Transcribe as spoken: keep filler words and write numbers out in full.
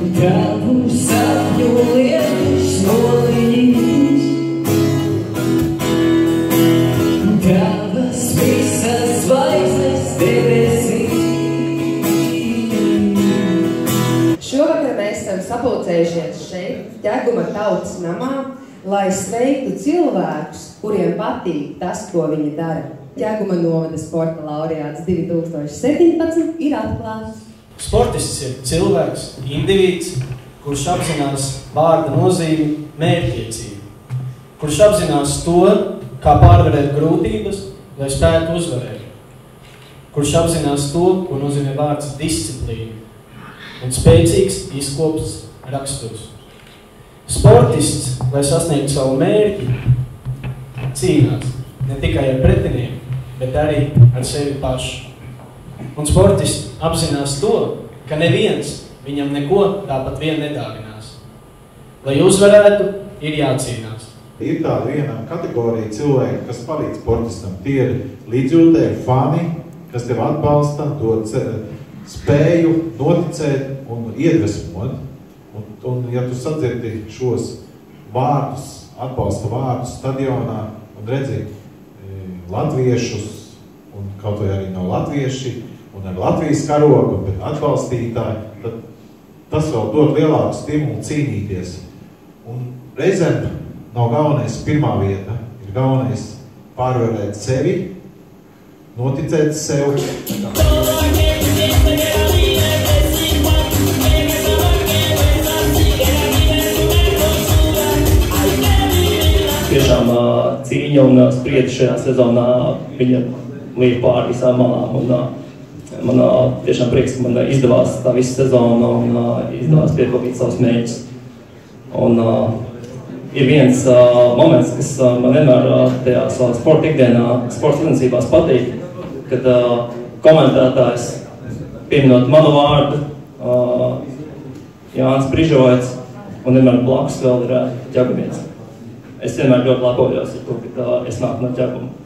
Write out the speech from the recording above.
Tavu sapņu lietus nolīs, tavas visas zvaigznes debesīs. Šovakar mēs esam sapulcējušies šeit, Ķeguma tautas namā, lai sveiktu cilvēkus, kuriem patīk tas, ko viņi dara. Ķeguma novada sporta laureāts divi tūkstoši septiņpadsmit ir atklāts. Sportists ir cilvēks, indivīds, kurš apzinās vārda nozīmi mērķtiecību, kurš apzinās to, kā pārvarēt grūtības, lai spētu uzvarēt, kurš apzinās to, ko nozīmē vārds disciplīna un spēcīgs izkopts raksturs. Sportists, lai sasniegtu savu mērķi, cīnās ne tikai ar pretinieku, bet arī ar sevi pašu. Un sportists apzinās to, ka neviens viņam neko tāpat vien nedāvinās. Lai uzvarētu, ir jācīnās. Ir tāda viena kategorija cilvēki, kas palīdz sportistam. Tie ir līdzjūtēji, fani, kas tev atbalsta, dod spēju noticēt un iedvesmot. Un, un ja tu sadzirdi šos vārdus, atbalsta vārdus stadionā un redzi latviešus, un kaut vai arī nav latvieši, un ar Latvijas karogu, bet atbalstītāji, tad tas vēl dod lielāku stimulu cīnīties. Un reizēm nav galvenais pirmā vieta, ir galvenais pārvarēt sevi, noticēt sev. Tiešām cīņa un spriedzi šajā sezonā viņa līdz pār visām malām. Un, man tiešām prieks, ka man izdevās tā visa sezona un izdevās piepildīt savus mērķus. Un uh, ir viens uh, moments, kas uh, man vienmēr uh, tajā savā sporta ikdienā, sporta sacensībās patīk, kad uh, komentētājs pieminot manu vārdu, uh, Jānis Prižovets, un vienmēr blakus vēl ir uh, ķegumies. Es vienmēr ļoti lepojos ar to, ka uh, es nāku no Ķeguma.